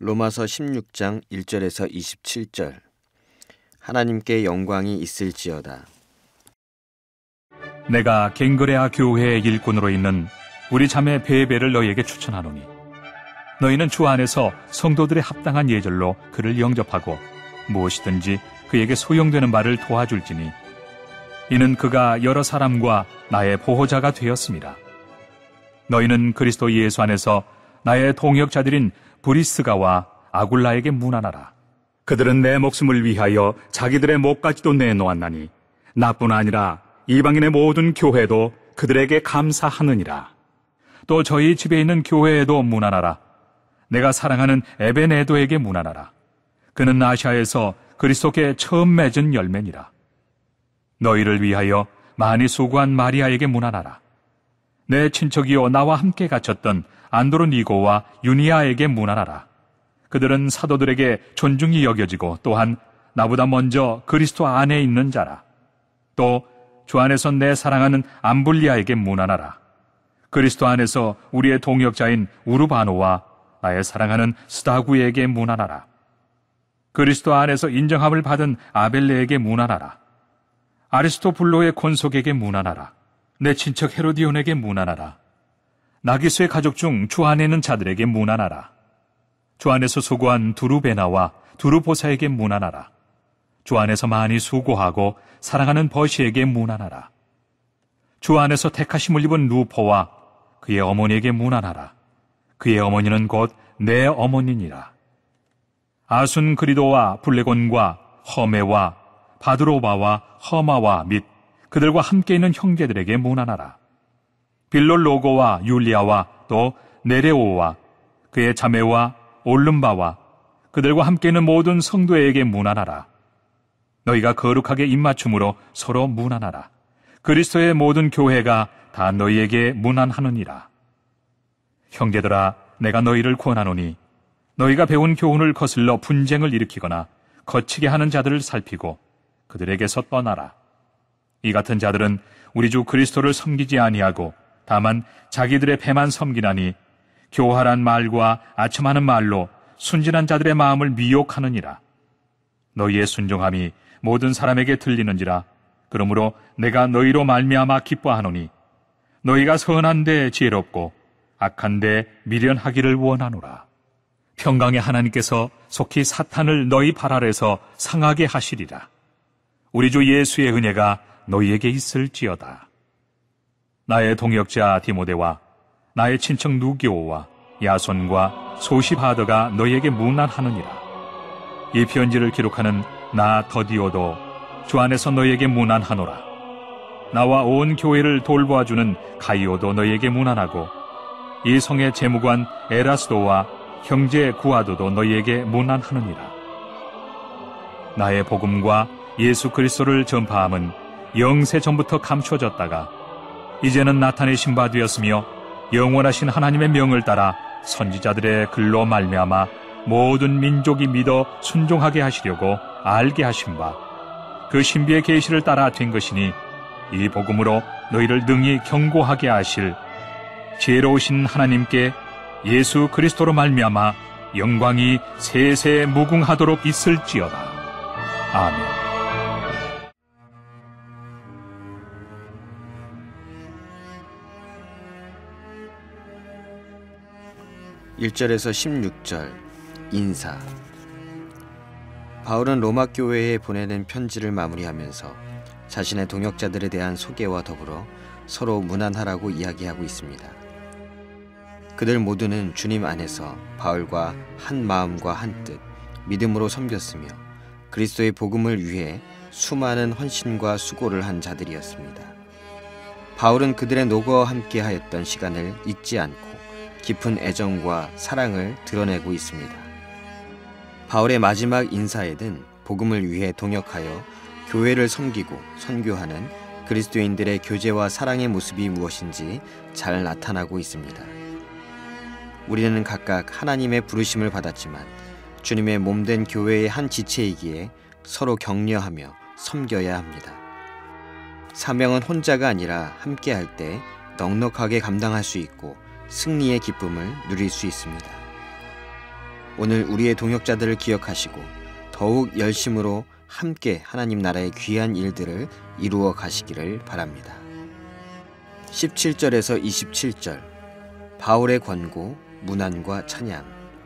로마서 16장 1절에서 27절. 하나님께 영광이 있을지어다. 내가 갱그레아 교회의 일꾼으로 있는 우리 자매 베베를 너희에게 추천하노니 너희는 주 안에서 성도들의 합당한 예절로 그를 영접하고 무엇이든지 그에게 소용되는 바를 도와줄지니 이는 그가 여러 사람과 나의 보호자가 되었습니다. 너희는 그리스도 예수 안에서 나의 동역자들인 브리스가와 아굴라에게 문안하라. 그들은 내 목숨을 위하여 자기들의 목까지도 내놓았나니 나뿐 아니라 이방인의 모든 교회도 그들에게 감사하느니라. 또 저희 집에 있는 교회에도 문안하라. 내가 사랑하는 에베네도에게 문안하라. 그는 아시아에서 그리스도께 처음 맺은 열매니라. 너희를 위하여 많이 수고한 마리아에게 문안하라. 내 친척이요 나와 함께 갇혔던 안드로니고와 유니아에게 문안하라. 그들은 사도들에게 존중이 여겨지고 또한 나보다 먼저 그리스도 안에 있는 자라. 또 주 안에서 내 사랑하는 암블리아에게 문안하라. 그리스도 안에서 우리의 동역자인 우르바노와 나의 사랑하는 스다구에게 문안하라. 그리스도 안에서 인정함을 받은 아벨레에게 문안하라. 아리스토블로의 권속에게 문안하라. 내 친척 헤로디온에게 문안하라. 나기수의 가족 중 주 안에 있는 자들에게 문안하라. 주 안에서 수고한 두루베나와 두루보사에게 문안하라. 주 안에서 많이 수고하고 사랑하는 버시에게 문안하라. 주 안에서 택하심을 입은 루포와 그의 어머니에게 문안하라. 그의 어머니는 곧 내 어머니니라. 아순그리도와 블레곤과 허메와 바드로바와 허마와 및 그들과 함께 있는 형제들에게 문안하라. 빌롤로고와 율리아와 또 네레오와 그의 자매와 올름바와 그들과 함께 있는 모든 성도에게 문안하라. 너희가 거룩하게 입맞춤으로 서로 문안하라. 그리스도의 모든 교회가 다 너희에게 문안하느니라. 형제들아, 내가 너희를 권하노니 너희가 배운 교훈을 거슬러 분쟁을 일으키거나 거치게 하는 자들을 살피고 그들에게서 떠나라. 이 같은 자들은 우리 주 그리스도를 섬기지 아니하고 다만 자기들의 배만 섬기나니 교활한 말과 아첨하는 말로 순진한 자들의 마음을 미혹하느니라. 너희의 순종함이 모든 사람에게 들리는지라. 그러므로 내가 너희로 말미암아 기뻐하노니 너희가 선한데 지혜롭고 악한데 미련하기를 원하노라. 평강의 하나님께서 속히 사탄을 너희 발 아래서 상하게 하시리라. 우리 주 예수의 은혜가 너희에게 있을지어다. 나의 동역자 디모데와 나의 친척 누기오와 야손과 소시바더가 너희에게 문안하느니라. 이 편지를 기록하는 나 더디오도 주 안에서 너희에게 문안하노라. 나와 온 교회를 돌보아주는 가이오도 너희에게 문안하고 이 성의 재무관 에라스도와 형제 구아도도 너희에게 문안하느니라. 나의 복음과 예수 그리스도를 전파함은 영세 전부터 감춰졌다가 이제는 나타내신 바 되었으며 영원하신 하나님의 명을 따라 선지자들의 글로 말미암아 모든 민족이 믿어 순종하게 하시려고 알게 하신 바 그 신비의 계시를 따라 된 것이니 이 복음으로 너희를 능히 경고하게 하실 지혜로우신 하나님께 예수 그리스도로 말미암아 영광이 세세 무궁하도록 있을지어다. 아멘. 1절에서 16절. 인사. 바울은 로마 교회에 보내는 편지를 마무리하면서 자신의 동역자들에 대한 소개와 더불어 서로 문안하라고 이야기하고 있습니다. 그들 모두는 주님 안에서 바울과 한 마음과 한 뜻, 믿음으로 섬겼으며 그리스도의 복음을 위해 수많은 헌신과 수고를 한 자들이었습니다. 바울은 그들의 노고와 함께 하였던 시간을 잊지 않고 깊은 애정과 사랑을 드러내고 있습니다. 바울의 마지막 인사에는 복음을 위해 동역하여 교회를 섬기고 선교하는 그리스도인들의 교제와 사랑의 모습이 무엇인지 잘 나타나고 있습니다. 우리는 각각 하나님의 부르심을 받았지만 주님의 몸된 교회의 한 지체이기에 서로 격려하며 섬겨야 합니다. 사명은 혼자가 아니라 함께할 때 넉넉하게 감당할 수 있고 승리의 기쁨을 누릴 수 있습니다. 오늘 우리의 동역자들을 기억하시고 더욱 열심으로 함께 하나님 나라의 귀한 일들을 이루어 가시기를 바랍니다. 17절에서 27절 바울의 권고, 문안과 찬양.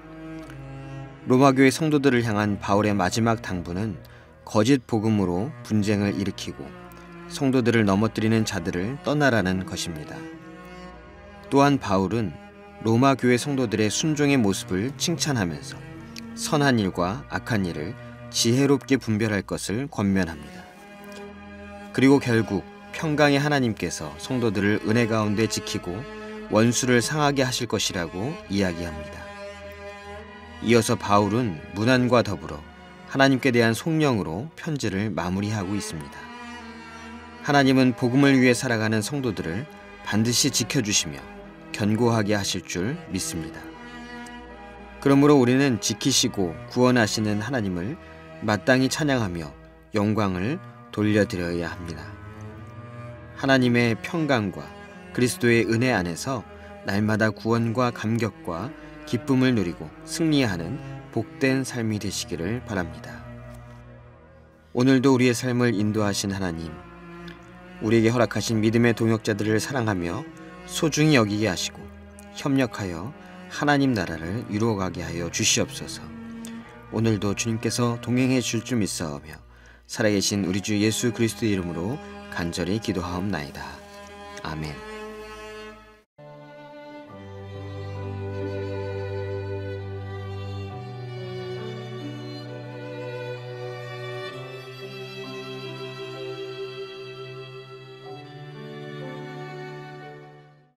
로마교회 성도들을 향한 바울의 마지막 당부는 거짓 복음으로 분쟁을 일으키고 성도들을 넘어뜨리는 자들을 떠나라는 것입니다. 또한 바울은 로마 교회 성도들의 순종의 모습을 칭찬하면서 선한 일과 악한 일을 지혜롭게 분별할 것을 권면합니다. 그리고 결국 평강의 하나님께서 성도들을 은혜 가운데 지키고 원수를 상하게 하실 것이라고 이야기합니다. 이어서 바울은 문안과 더불어 하나님께 대한 속령으로 편지를 마무리하고 있습니다. 하나님은 복음을 위해 살아가는 성도들을 반드시 지켜주시며 견고하게 하실 줄 믿습니다. 그러므로 우리는 지키시고 구원하시는 하나님을 마땅히 찬양하며 영광을 돌려드려야 합니다. 하나님의 평강과 그리스도의 은혜 안에서 날마다 구원과 감격과 기쁨을 누리고 승리하는 복된 삶이 되시기를 바랍니다. 오늘도 우리의 삶을 인도하신 하나님, 우리에게 허락하신 믿음의 동역자들을 사랑하며 소중히 여기게 하시고 협력하여 하나님 나라를 이루어가게 하여 주시옵소서. 오늘도 주님께서 동행해 주실 줄 믿사오며 살아계신 우리 주 예수 그리스도의 이름으로 간절히 기도하옵나이다. 아멘.